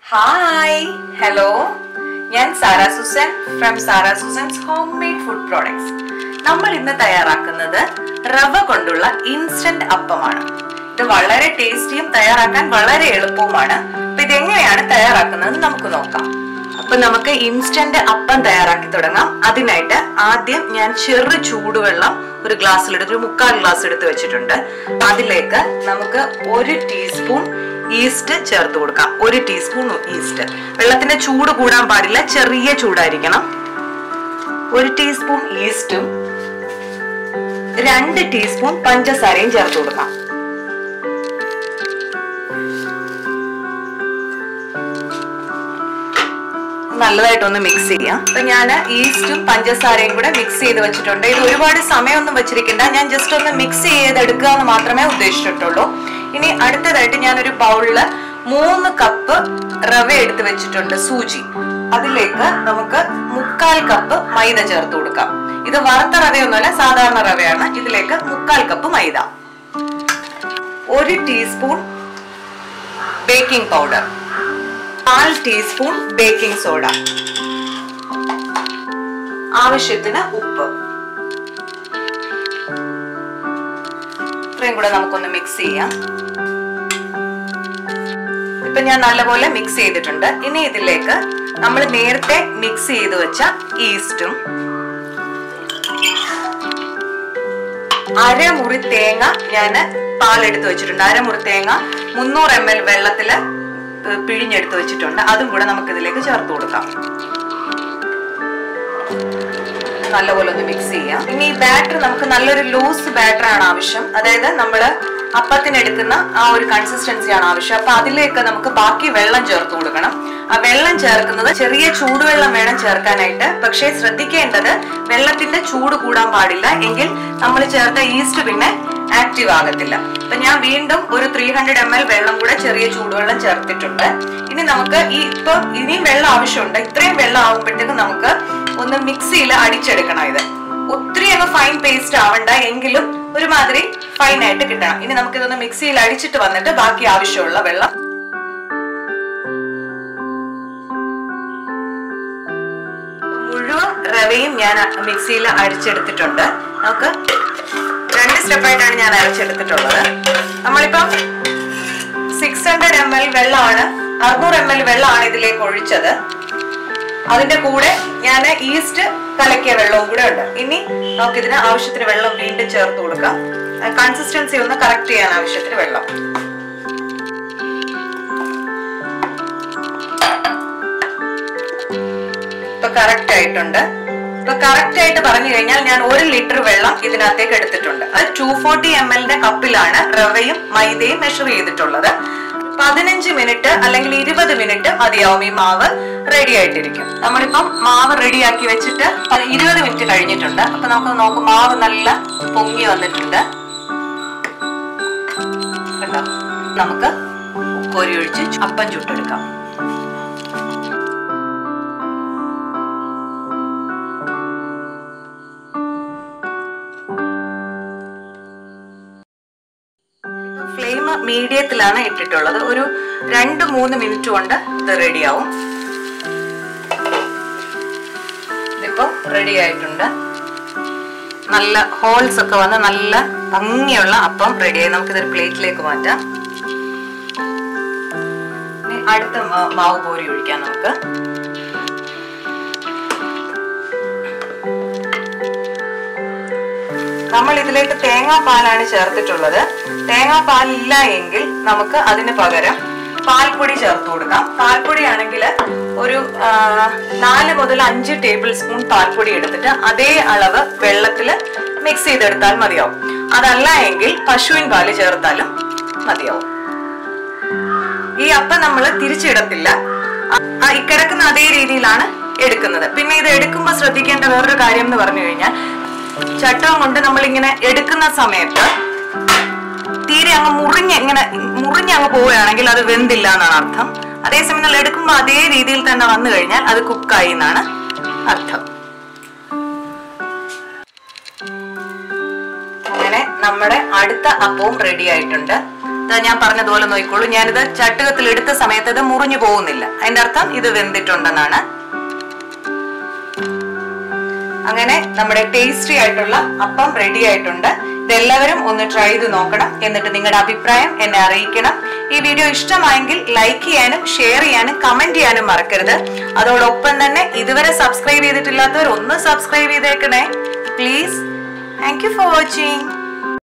Hi, hello. ഞാൻ Sara Susan from Sara Susan's homemade food products. നമ്മൾ ഇന്ന് തയ്യാറാക്കുന്നത് റവ കൊണ്ടുള്ള ഇൻസ്റ്റന്റ് അപ്പമാണ്. ഇത് വളരെ ടേസ്റ്റിയും തയ്യാറാക്കാൻ വളരെ എളുപ്പവുമാണ്. അപ്പൊ ഇതെങ്ങനെയാണ് തയ്യാറാക്കുന്നത് നമുക്ക് നോക്കാം. അപ്പൊ നമുക്ക് ഇൻസ്റ്റന്റ് അപ്പം തയ്യാറാക്കി തുടങ്ങാം. അതിനായിട്ട് ആദ്യം ഞാൻ ചെറു ചൂടുവെള്ളം ഒരു ഗ്ലാസ്സിലെടുത്ത് ഒരു 1/4 ഗ്ലാസ് എടുത്ത് വെച്ചിട്ടുണ്ട്. അതിലേക്ക് നമുക്ക് 1 ടീസ്പൂൺ ഈസ്റ്റ് ചേർത്ത് കൊടുക്കാം. 1 ടീസ്പൂൺ ഈസ്റ്റ്. വെള്ളത്തിന്റെ ചൂട് കൂടാൻ പാടില്ല, ചെറിയ ചൂടായിരിക്കണം. 1 ടീസ്പൂൺ ഈസ്റ്റും 2 ടീസ്പൂൺ പഞ്ചസാരയും ചേർത്ത് കൊടുക്കാം. നല്ലതായിട്ടൊന്ന് മിക്സ് ചെയ്യാം. അപ്പൊ ഞാൻ ഈസ്റ്റും പഞ്ചസാരയും കൂടെ മിക്സ് ചെയ്ത് വെച്ചിട്ടുണ്ട്. ഇത് ഒരുപാട് സമയമൊന്നും വെച്ചിരിക്കണ്ട, ഞാൻ ജസ്റ്റ് ഒന്ന് മിക്സ് ചെയ്തെടുക്കുക എന്ന് മാത്രമേ ഉദ്ദേശിച്ചിട്ടുള്ളൂ. ഇനി അടുത്തതായിട്ട് ഞാൻ ഒരു ബൗളില് 3 കപ്പ് റവ എടുത്ത് വെച്ചിട്ടുണ്ട്, സൂചി. അതിലേക്ക് നമുക്ക് 1/4 കപ്പ് മൈദ ചേർത്ത് കൊടുക്കാം. ഇത് വറുത്ത റവയൊന്നുമല്ല, സാധാരണ റവയാണ്. ഇതിലേക്ക് 1/4 cup maida, 1 teaspoon baking powder, 1/4 teaspoon baking soda, ആവശ്യത്തിന് ഉപ്പ്. ഇത്രയും കൂടെ നമുക്കൊന്ന് മിക്സ് ചെയ്യാം. ഇപ്പൊ ഞാൻ നല്ലപോലെ മിക്സ് ചെയ്തിട്ടുണ്ട്. ഇനി ഇതിലേക്ക് നമ്മൾ നേരത്തെ മിക്സ് ചെയ്ത് വെച്ച ഈസ്റ്റും 1/2 മുറി തേങ്ങ ഞാൻ പാലെടുത്ത് വെച്ചിട്ടുണ്ട്. 1/2 മുറി തേങ്ങ 300 ml വെള്ളത്തില് പിഴിഞ്ഞെടുത്ത് വെച്ചിട്ടുണ്ട്. അതും കൂടെ നമുക്ക് ഇതിലേക്ക് ചേർത്ത് കൊടുക്കാം. നല്ലപോലെ ഒന്ന് മിക്സ് ചെയ്യാം. ഇനി ഈ ബാറ്റർ നമുക്ക് നല്ലൊരു ലൂസ് ബാറ്റർ ആണ് ആവശ്യം. അതായത് നമ്മള് അപ്പത്തിന് എടുക്കുന്ന ആ ഒരു കൺസിസ്റ്റൻസിയാണ് ആവശ്യം. അപ്പൊ അതിലേക്ക് നമുക്ക് ബാക്കി വെള്ളം ചേർത്ത് കൊടുക്കണം. ആ വെള്ളം ചേർക്കുന്നത് ചെറിയ ചൂടുവെള്ളം വേണം ചേർക്കാനായിട്ട്. പക്ഷേ ശ്രദ്ധിക്കേണ്ടത് വെള്ളത്തിന്റെ ചൂട് കൂടാൻ പാടില്ല, എങ്കിൽ നമ്മൾ ചേർത്ത ഈസ്റ്റ് പിന്നെ ആക്റ്റീവ് ആകത്തില്ല. അപ്പൊ ഞാൻ വീണ്ടും ഒരു 300 ml വെള്ളം കൂടെ ചെറിയ ചൂടുവെള്ളം ചേർത്തിട്ടുണ്ട്. ഇനി നമുക്ക് ഇനിയും വെള്ളം ആവശ്യമുണ്ട്. ഇത്രയും വെള്ളം ആകുമ്പോഴത്തേക്കും നമുക്ക് ഒന്ന് മിക്സിയിൽ അടിച്ചെടുക്കണം. ഇത് ഒത്തിരി അങ്ങ് ഫൈൻ പേസ്റ്റ് ആവണ്ട, എങ്കിലും ഒരുമാതിരി ഫൈൻ ആയിട്ട് കിട്ടണം. ഇനി നമുക്ക് ഇതൊന്ന് മിക്സിയിൽ അടിച്ചിട്ട് വന്നിട്ട് ബാക്കി ആവശ്യമുള്ള വെള്ളം മുഴുവൻ റവയും ഞാൻ മിക്സിയിൽ അടിച്ചെടുത്തിട്ടുണ്ട്. നമുക്ക് 2 സ്റ്റെപ്പായിട്ടാണ് ഞാൻ അരച്ചെടുത്തിട്ടുള്ളത്. നമ്മളിപ്പം 600 ml വെള്ളമാണ്, 600 ml വെള്ളമാണ് ഇതിലേക്ക് ഒഴിച്ചത്. അതിന്റെ കൂടെ ഞാൻ ഈസ്റ്റ് കലക്കിയ വെള്ളവും കൂടെ ഉണ്ട്. ഇനി നമുക്ക് ഇതിന് ആവശ്യത്തിന് വെള്ളം വീണ്ടും ചേർത്ത് കൊടുക്കാം. കൺസിസ്റ്റൻസി ഒന്ന് കറക്റ്റ് ചെയ്യാൻ ആവശ്യത്തിന് വെള്ളം. ഇപ്പൊ കറക്റ്റ് ആയിട്ടുണ്ട്. ഇപ്പൊ കറക്റ്റ് ആയിട്ട് പറഞ്ഞു കഴിഞ്ഞാൽ ഞാൻ 1 ലിറ്റർ വെള്ളം ഇതിനകത്തേക്ക് എടുത്തിട്ടുണ്ട്. അത് 240 ml കപ്പിലാണ് റവയും മൈദയും മെഷർ ചെയ്തിട്ടുള്ളത്. 15 മിനിറ്റ് അല്ലെങ്കിൽ 20 മിനിറ്റ് മതിയാവും ഈ മാവ് റെഡി ആയിട്ടിരിക്കും. നമ്മളിപ്പം മാവ് റെഡിയാക്കി വെച്ചിട്ട് 20 മിനിറ്റ് കഴിഞ്ഞിട്ടുണ്ട്. അപ്പൊ നമുക്ക് നോക്കാം, മാവ് നല്ല പൊങ്ങി വന്നിട്ടുണ്ട്. കണ്ടോ? നമുക്ക് കോരി ഒഴിച്ച് അപ്പം ചുട്ടെടുക്കാം. ഫ്ലെയിം മീഡിയത്തിലാണ് ഇട്ടിട്ടുള്ളത്. ഒരു 2-3 മിനിറ്റ് കൊണ്ട് ഇത് റെഡിയാവും. ഇതിപ്പോ റെഡി ആയിട്ടുണ്ട്. നല്ല ഹോൾസ് ഒക്കെ വന്ന് നല്ല ഭംഗിയുള്ള അപ്പം റെഡിയായി. നമുക്കിതൊരു പ്ലേറ്റിലേക്ക് മാറ്റാം. അടുത്ത മാവ് കോരി ഒഴിക്കാം നമുക്ക്. നമ്മൾ ഇതിലേക്ക് തേങ്ങാപ്പാലാണ് ചേർത്തിട്ടുള്ളത്. തേങ്ങാപ്പാൽ ഇല്ല എങ്കിൽ നമുക്ക് അതിന് പകരം പാൽപ്പൊടി ചേർത്ത് കൊടുക്കാം. പാൽപ്പൊടി ആണെങ്കിൽ ഒരു 4 മുതൽ 5 ടേബിൾ സ്പൂൺ പാൽപ്പൊടി എടുത്തിട്ട് അതേ അളവ് വെള്ളത്തിൽ മിക്സ് ചെയ്തെടുത്താൽ മതിയാവും. അതല്ല എങ്കിൽ പശുവിൻ പാല് ചേർത്താലും മതിയാവും. ഈ അപ്പം നമ്മൾ തിരിച്ചിടത്തില്ല, കിടക്കുന്ന അതേ രീതിയിലാണ് എടുക്കുന്നത്. പിന്നെ ഇത് എടുക്കുമ്പോൾ ശ്രദ്ധിക്കേണ്ട വേറൊരു കാര്യം എന്ന് പറഞ്ഞു കഴിഞ്ഞാൽ, ചട്ടം കൊണ്ട് നമ്മൾ ഇങ്ങനെ എടുക്കുന്ന സമയത്ത് തീരെ അങ്ങ് മുറിഞ്ഞങ്ങ് പോവുകയാണെങ്കിൽ അത് വെന്തില്ല എന്നാണ് അർത്ഥം. അതേസമയം നമ്മൾ എടുക്കുമ്പോൾ അതേ രീതിയിൽ തന്നെ വന്നു കഴിഞ്ഞാൽ അത് കുക്കായി എന്നാണ് അർത്ഥം. അങ്ങനെ നമ്മുടെ അടുത്ത അപ്പവും റെഡി ആയിട്ടുണ്ട്. ഞാൻ പറഞ്ഞതുപോലെ നോക്കിക്കോളൂ. ഞാനിത് ചട്ടുകത്തിൽ എടുത്ത സമയത്ത് ഇത് മുറിഞ്ഞു പോകുന്നില്ല. അതിന്റെ അർത്ഥം ഇത് വെന്തിട്ടുണ്ടെന്നാണ്. അങ്ങനെ നമ്മുടെ ടേസ്റ്റി ആയിട്ടുള്ള അപ്പം റെഡി ആയിട്ടുണ്ട്. ഇതെല്ലാവരും ഒന്ന് ട്രൈ ചെയ്ത് നോക്കണം. എന്നിട്ട് നിങ്ങളുടെ അഭിപ്രായം എന്നെ അറിയിക്കണം. ഈ വീഡിയോ ഇഷ്ടമായെങ്കിൽ ലൈക്ക് ചെയ്യാനും ഷെയർ ചെയ്യാനും കമന്റ് ചെയ്യാനും മറക്കരുത്. അതോടൊപ്പം തന്നെ ഇതുവരെ സബ്സ്ക്രൈബ് ചെയ്തിട്ടില്ലാത്തവർ ഒന്ന് സബ്സ്ക്രൈബ് ചെയ്തേക്കണേ please. Thank you for watching.